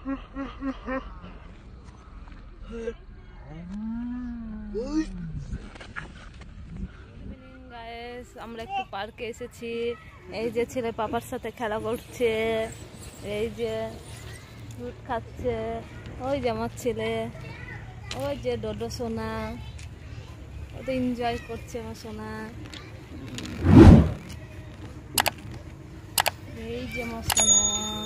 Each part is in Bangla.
আমরা একটু পার্কে এসেছি। এই যে ছেলে পাপার সাথে খেলা করছে, এই যে দুধ খাচ্ছে, ওই যে আমার ছেলে, ওই যে ডোডো সোনা, ও তো এনজয় করছে আমার সোনা। এই যে আমার সোনা,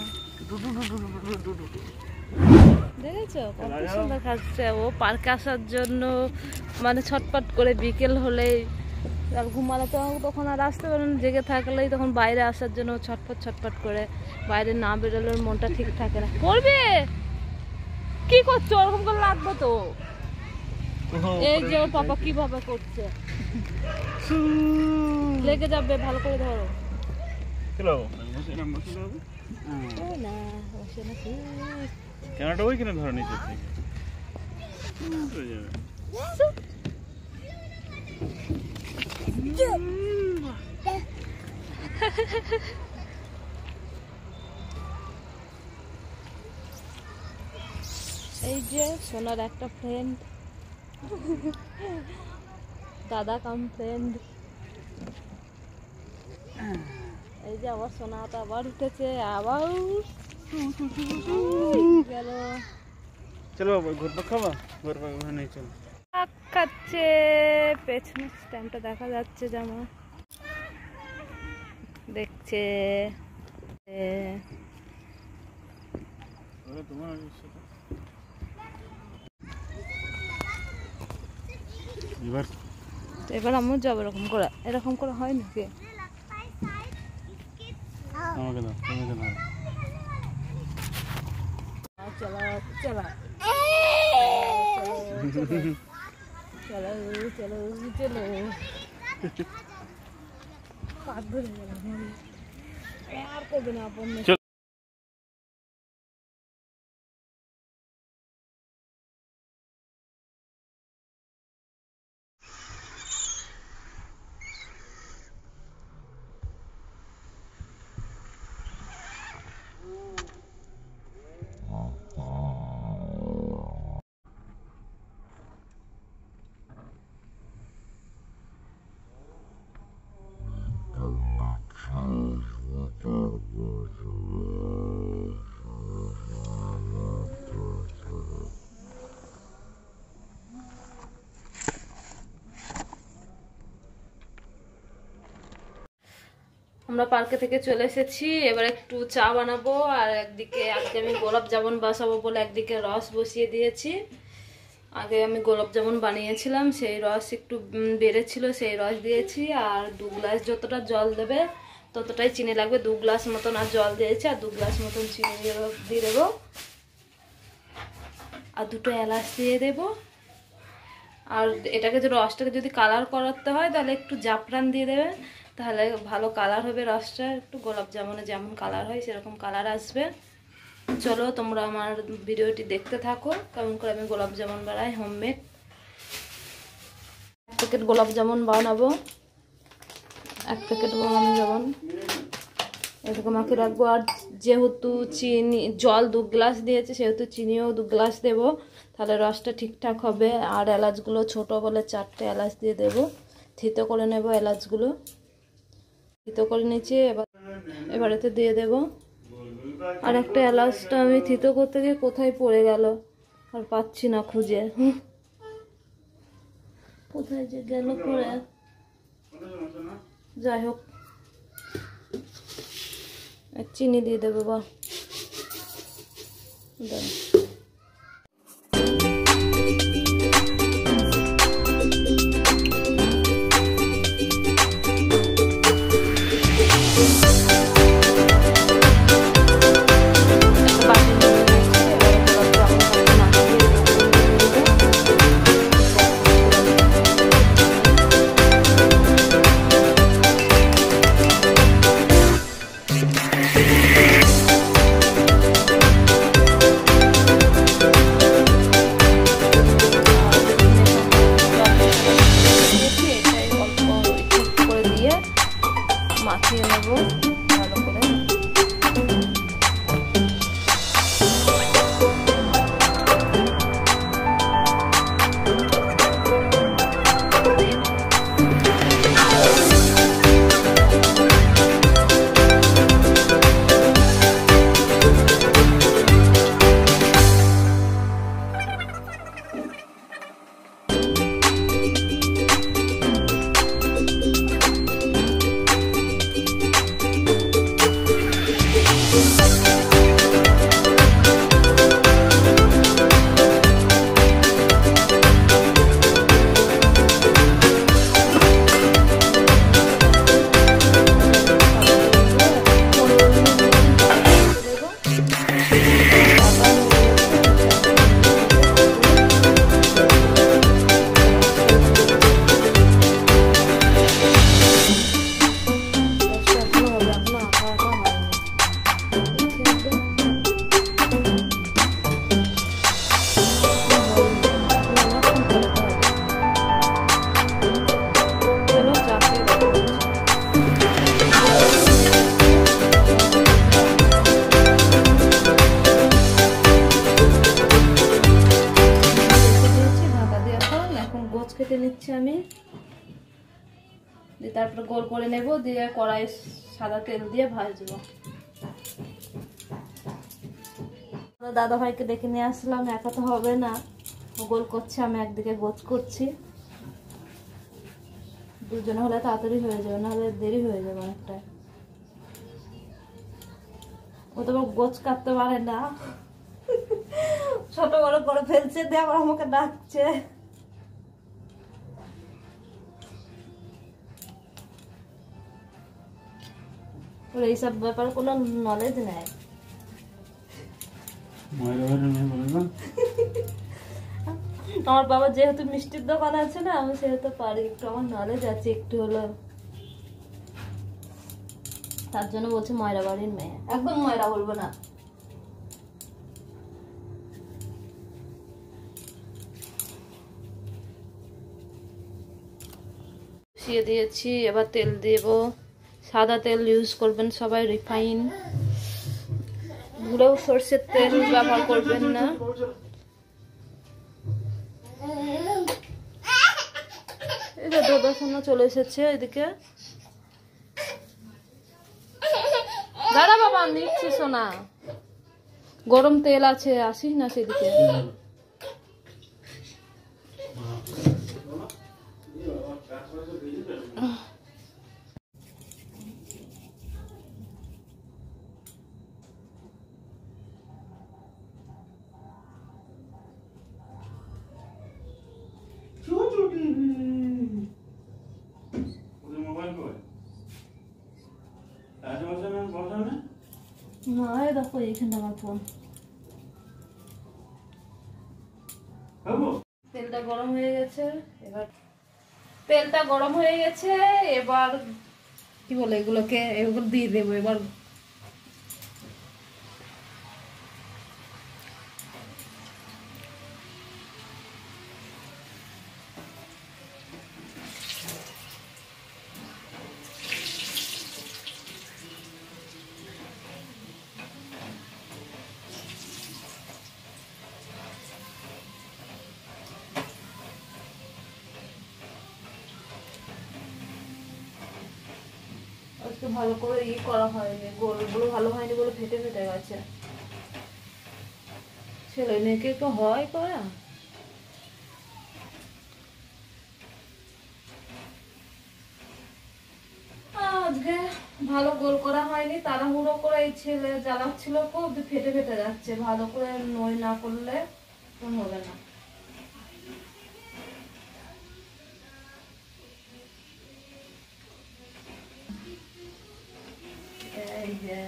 দেখেছো কত সুন্দর খাচ্ছে। ও পার্কে আসার জন্য মানে ছটপট করে, বিকেল হলেই আর ঘুমালে তো তখন আর আসতে পারে না, জেগে থাকলেই তখন বাইরে আসার জন্য ছটপট ছটপট করে, বাইরে না বেরোলে মনটা ঠিক থাকে না। পড়বে কি করছো, ওরকম করে লাগবে তো। এই যে ওর পাপা কিভাবে করছে, লেগে যাবে, ভালো করে ধরো। ক্যামেরাটা ওইখানে ধরে নিচে এই যে সোনার একটা ফ্রেন্ড, দাদা কাম ফ্রেন্ড। এই যে আবার সোনাটা আবার উঠেছে, আবার গেল। চলো ঘুরপা খাবা, ঘুরপা নেই চলো। খাচ্ছে, পেছনে স্ট্যান্ডটা দেখা যাচ্ছে, জামা দেখছে। এবার আমার যাবো এরকম করে হয় নাকি? আমাকে দাও, তোমাকে দাও। চলো চলো চলো চলো চলো, পাত ধরে গেল আর করবে না আপন। আমরা পার্কে থেকে চলে এসেছি, এবার একটু চা বানাবো। আর একদিকে আজকে আমি গোলাপ জামুন বসাবো বলে একদিকে রস বসিয়ে দিয়েছি। আগে আমি গোলাপ জামুন বানিয়েছিলাম, সেই রস একটু বেড়েছিল, সেই রস দিয়েছি। আর 2 গ্লাস যতটা জল দেবে ততটাই চিনি লাগবে, 2 গ্লাস মতন আর জল দিয়েছি, আর 2 গ্লাস মতন চিনি দিয়ে দেবো, আর 2টো এলাচ দিয়ে দেবো। আর এটাকে যদি রসটাকে যদি কালার করাতে হয় তাহলে একটু জাফরান দিয়ে দেবে, তাহলে ভালো কালার হবে রসটা, একটু গোলাপ জামুনে যেমন কালার হয় সেরকম কালার আসবে। চলো তোমরা আমার ভিডিওটি দেখতে থাকো, কেমন করে আমি গোলাপ জামুন বানাই হোমমেড। 1 প্যাকেট গোলাপ জামুন বানাবো, 1 প্যাকেট গোলাপ জামুন এরকম মাখে রাখবো। আর যেহেতু চিনি জল 2 গ্লাস দিয়েছে, সেহেতু চিনিও 2 গ্লাস দেবো, তাহলে রসটা ঠিকঠাক হবে। আর এলাচগুলো ছোট বলে 4টে এলাচ দিয়ে দেবো, থিতো করে নেব এলাচগুলো, থিতো করে নিচ্ছি। এবার এতে দিয়ে দেব। আর একটা এলাচটা আমি থিতো করতে গিয়ে কোথায় পড়ে গেল, আর পাচ্ছি না খুঁজে, কোথায় যে গেল পড়ে। যাই হোক, চিনি দিয়ে দেবো বা কেটে নিচ্ছি আমি, দিয়ে তারপরে গোল করে নেব, দিয়ে কড়াই সাদা তেল দিয়ে ভাজবো। দাদা ভাইকে ডেকে নিয়ে আসলাম, একা তো হবে না, গোল করছে, আমি একদিকে গোছ করছি। দুজনে হলে তাড়াতাড়ি হয়ে যাবে, নাহলে দেরি হয়ে যাবে অনেকটা। ও তো গোছ কাটতে পারে না, ছোট বড় করে ফেলছে, দিয়ে আবার আমাকে ডাকছে। এইসব ব্যাপারে কোনো নলেজ নেই। আমার বাবা যেহেতু মিষ্টির দোকান আছে না, আমি সেহেতু পারি, একটু আমার নলেজ আছে একটু হলো, তার জন্য বলছে ময়রা বাড়ির মেয়ে। একদম ময়রা বলবো না। বসিয়ে দিয়েছি, এবার তেল দেব। সাদা তেল ইউজ করবেন সবাই, রিফাইন, গুঁড়ো সরষের তেল ব্যবহার করবেন না। এই যে দোদা চলে এসেছে এদিকে। দাঁড়া বাবা, আমি নিচ্ছি সোনা, গরম তেল আছে, আসিস না সেদিকে। না, দেখো এইখানে আমার ফোন। তেলটা গরম হয়ে গেছে, এবার তেলটা গরম হয়ে গেছে, এবার কি বলে এগুলোকে, এগুলো দিয়ে দেবো এবার। আজকে ভালো করে করা হয়নি, গোলগুলো ভালো হয়নি বলে ফেটে ফেটে গেছে। ছেলে মেয়েকে তো হয় করা। আজকে ভালো গোল করা হয়নি, তাড়াহুড়ো করে এই ছেলে জ্বালাচ্ছিল, খুব ফেটে ফেটে যাচ্ছে। ভালো করে নই না করলে হবে না। এই যে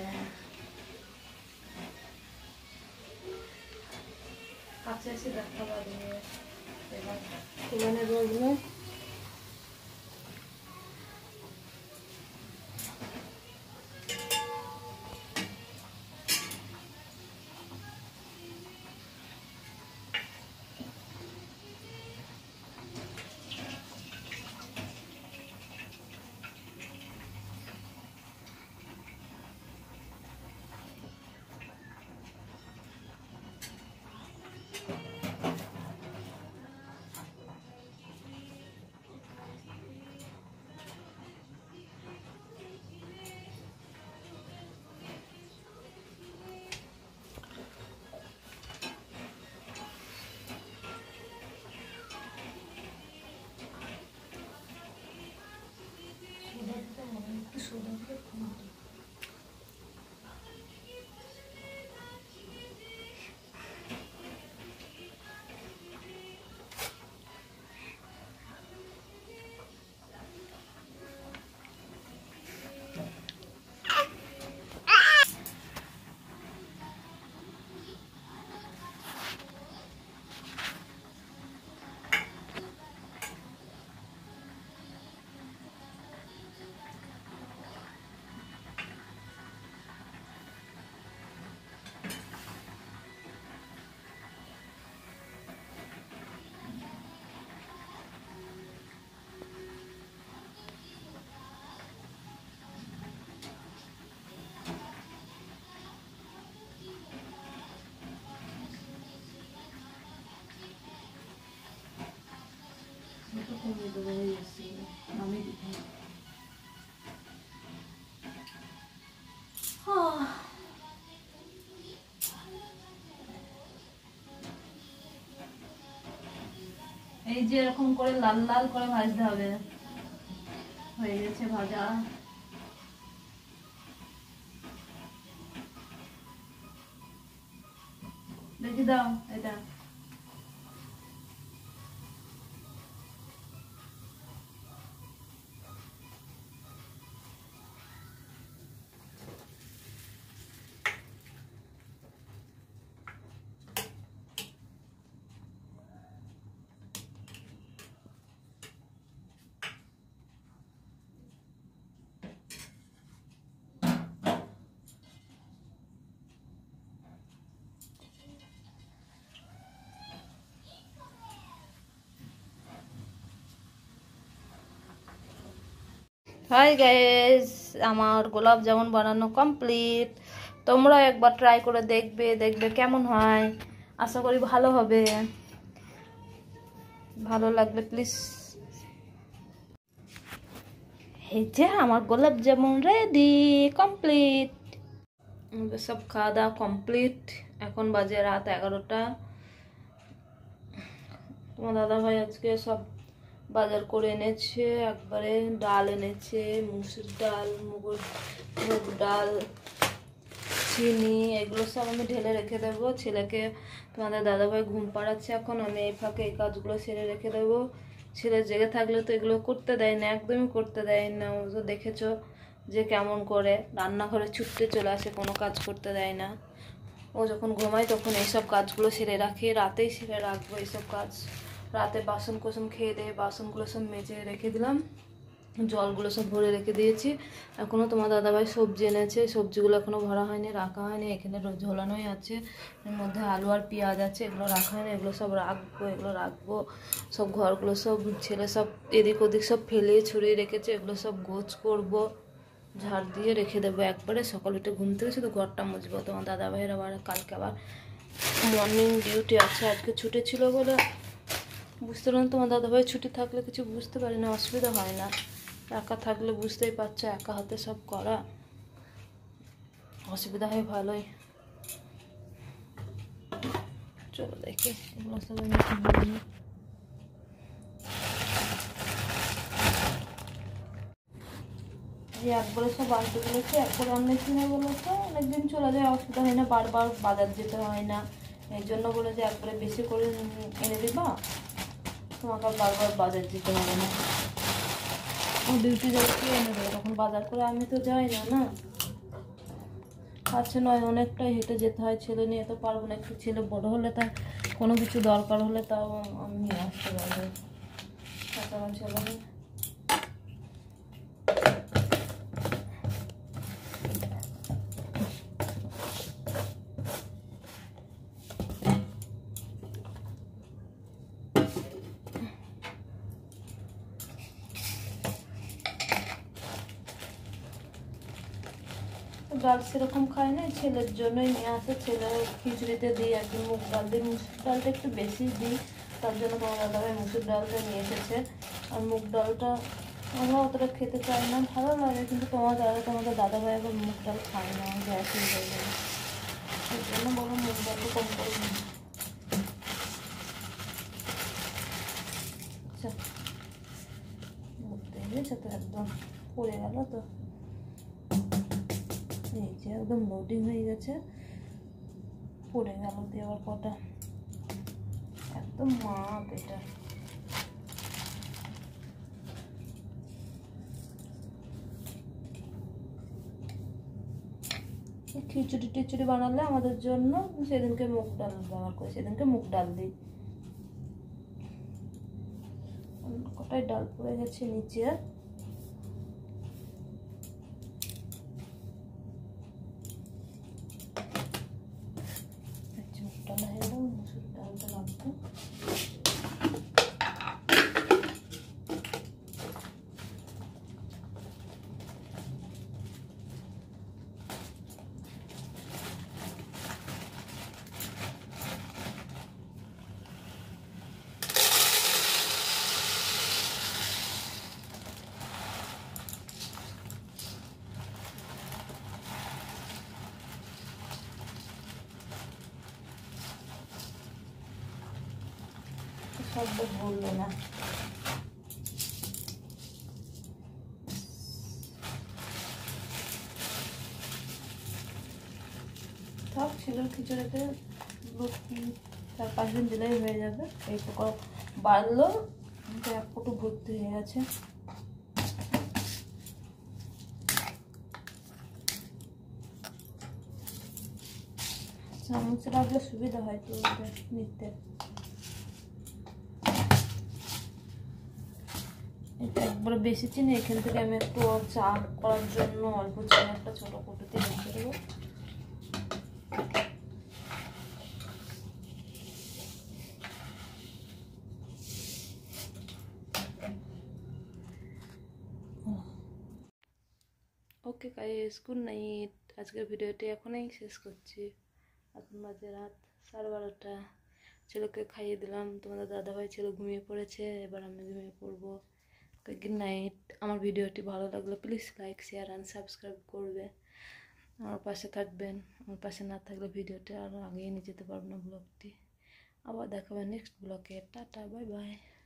কাছে এসে দেখা পাবে, এবার তুলে নেবো ওগুলো। এই যে এরকম করে লাল লাল করে ভাজতে হবে। হয়ে গেছে ভাজা। দেখি দাও এটা। হাই গাইস, আমার গোলাপ জামুন বানানো কমপ্লিট। তোমরা একবার ট্রাই করে দেখবে কেমন হয়। আশা করি ভালো হবে। ভালো লাগলে প্লিজ। এই যে আমার গোলাপ জামুন রেডি, কমপ্লিট। সব খাওয়া দাওয়া কমপ্লিট। এখন বাজে রাত 11টা। তোমার দাদা ভাই আজকে সব বাজার করে এনেছে। একবারে ডাল এনেছে, মুসুর ডাল, মুগ ডাল, চিনি, এগুলো সব আমি ঢেলে রেখে দেবো। ছেলেকে তোমাদের দাদাভাই ঘুম পাড়াচ্ছে এখন। আমি এই ফাঁকে এই কাজগুলো সেরে রেখে দেবো। ছেলে জেগে থাকলে তো এগুলো করতে দেয় না, একদমই করতে দেয় না। ও তো দেখেছো যে কেমন করে রান্নাঘরে ছুটতে চলে আসে, কোনো কাজ করতে দেয় না। ও যখন ঘুমায় তখন এইসব কাজগুলো সেরে রাখি, রাতেই সেরে রাখবো এইসব কাজ। রাতে বাসন কোসন খেয়ে দিয়ে বাসনগুলো সব মেজে রেখে দিলাম, জলগুলো সব ভরে রেখে দিয়েছি। এখনও তোমার দাদাভাই সবজি এনেছে, সবজিগুলো এখনও ভরা হয়নি, রাখা হয়নি। এখানে ঝোলানোই আছে, এর মধ্যে আলু আর পেঁয়াজ আছে, এগুলো রাখা হয়নি। এগুলো সব রাখবো, এগুলো রাখবো। সব ঘরগুলো সব ছেলে সব এদিক ওদিক সব ফেলে ছড়িয়ে রেখেছে, এগুলো সব গোছ করব, ঝাড় দিয়ে রেখে দেবো একবারে। সকাল উঠে ঘুম থেকে শুধু ঘরটা মুছবো। তোমার দাদাভাইয়ের আবার কালকে আবার মর্নিং ডিউটি আছে, আজকে ছুটি ছিল বলে বুঝতে পারেন। তোমার দাদাভাই ছুটি থাকলে কিছু বুঝতে পারি না, অসুবিধা হয় না। একা থাকলে বুঝতেই পারছো, একা হাতে সব করা অসুবিধা হয় ভালোই। চলো দেখি এগুলো সব একবারে সব আনতে বলেছে, একবারে আনলেছি না বলেছে। অনেকদিন চলে যায়, অসুবিধা হয় না, বারবার বাজার যেতে হয় না। এই জন্য বলে যে একবারে বেশি করে এনে দিবা, তোমাকে আর বারবার বাজার যেতে হবে না। ও ডিউটি যাচ্ছে এনে দেবে, তখন বাজার করে আমি তো যাই না না। আচ্ছা নয়, অনেকটাই হেঁটে যেতে হয়, ছেলে নিয়ে তো পারবো না। একটু ছেলে বড় হলে তার কোনো কিছু দরকার হলে তাও আমি নিয়ে আসতে পারবো। আমার ছেলে ডাল সেরকম খায় না, ছেলের জন্যই নিয়ে আসে। ছেলে খিচুড়িতে দিই একদিন মুগ ডাল দিই, মুসুর ডালটা একটু বেশি দিই, তার জন্য তোমার দাদাভাই মুসুর ডালটা নিয়ে এসেছে। আর মুগ ডালটা আমরা অতটা খেতে চাই না, ভালো লাগে, কিন্তু তোমাদের দাদাভাই আবার মুগ ডাল খায় না, গ্যাস হয়ে যাবে। সেই জন্য বলো মুগ ডালটা কম করে দিই। আচ্ছা দেখেছো তো একদম পড়ে গেল তো। এই যে একদম লোডিং হয়ে গেছে, পড়ে গেল দেওয়ার কটা, একদম মাপ এটা। খিচুড়ি টিচুড়ি বানালে আমাদের জন্য সেদিনকে মুগ ডাল ব্যবহার করি, সেদিনকে মুগ ডাল দিই। কটাই ডাল পড়ে গেছে নিচে। মুগ ডাল হয়ে গেল, মুসুর ডালটা রাখবো। শব্দ বললো না। থাক ছিলুর খিচুড়িতে 4-5 দিন দিলেই হয়ে যাবে। এইটুকু বাড়লো, এক ফুটো ভর্তি হয়ে গেছে। চামচে রাখলে সুবিধা হয় তো নিতে। এটা একবারে বেশি চিনি, এখান থেকে আমি একটু চা করার জন্য অল্প চিনি একটা ছোট কৌটোতে রেখে দেবো। Okay guys, good night. আজকের ভিডিওটি এখনই শেষ করছি। এখন বাজে রাত 12:30। ছেলেকে খাইয়ে দিলাম, তোমাদের দাদাভাই ছেলে ঘুমিয়ে পড়েছে, এবার আমি ঘুমিয়ে পড়বো। Good night. আমার ভিডিওটি ভালো লাগলে please like, share and subscribe করবে। আমার পাশে থাকবেন। আমার পাশে না থাকলে ভিডিওটি আরও আগিয়ে নিয়ে যেতে পারবো না ব্লগটি। আবার দেখাবে নেক্সট ব্লগে। Tata, bye by.